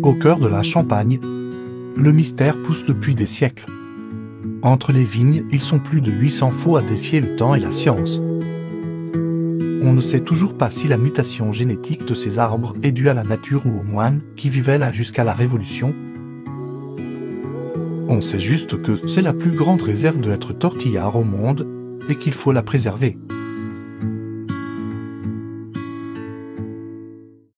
Au cœur de la Champagne, le mystère pousse depuis des siècles. Entre les vignes, ils sont plus de 800 faux à défier le temps et la science. On ne sait toujours pas si la mutation génétique de ces arbres est due à la nature ou aux moines qui vivaient là jusqu'à la Révolution. On sait juste que c'est la plus grande réserve de lettres tortillard au monde et qu'il faut la préserver.